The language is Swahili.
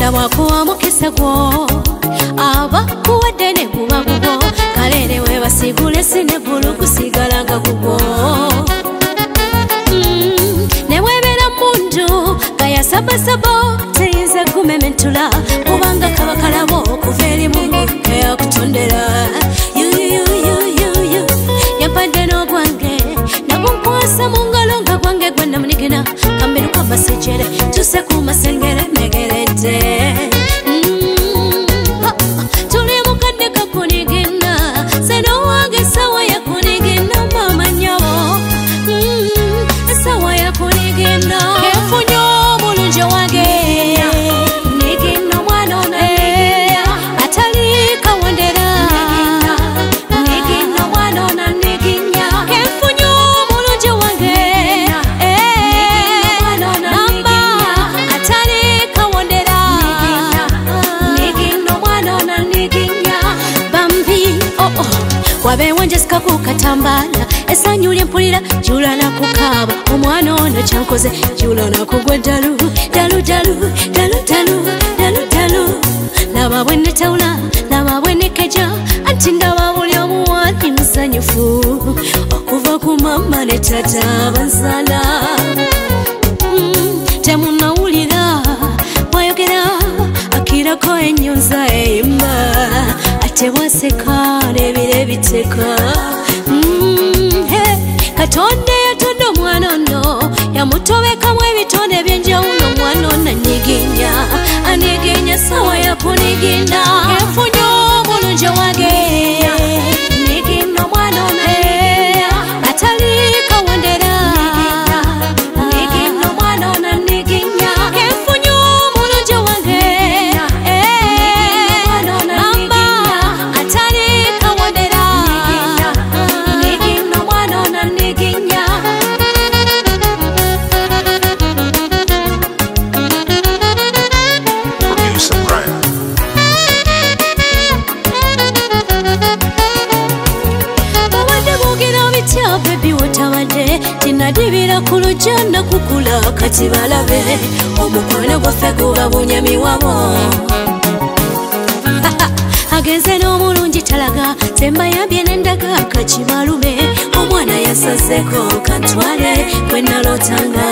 Katonda bwakuwa mukisa gwo aba kuwadde ne guba gugwo kale ne webasigule sineggulu kusigala nga gugwo ne webeera mundu nga yasabasabo teyinza kumementula kubanga kaba kalabo okuva eri Mungu eyakutondera yampadde n'ogwange nagunkwasa mu ngalo nga gwange gwe namunigina kamberu kabasejere tuse ku masengere megeredde tuli mukadde kakunigina seno wange sawa yakunigina mama nyo sawa yakunigina kefunyo mulungi wange nigina mwana ona atali kawondera nigina mwana ona niginya kefunyo mulungi wange namba atali kawondera nigina mwana ona niginya bambi wabeewo Jessica kukatambala essanyu lyempulira jula nakukaba omwana ono kyankoze jula nakugwa ddalu dalu dalu dalu dalu dalu dalu laba bwe netawula laba bwe nekeja anti ndaba buli omu wali musanyufu okuva ku mama ne tata bansala temunawulira bwayogera akirako ennyunza eyimba ate bwaseka n'ebire biteka Katonda yatonda omwana ono yamutobekamu ebitonde ebyenjawulo omwana ono aniginya sawa yakuniginda enfunye omulungi wange nigina omwana ono atali kawondera nigina omwana ono niginya enfunye omulungi wange namba atali kawondera nigina omwana ono niginya Baby wotabadde tinadibira ku lujja kukula kati balabe omukwano gwaffe guba bunyami wabo agenze n'omulungi talaga tembayambye nendaga kakibalume omwana yasazeko kantwale kwe nalotanga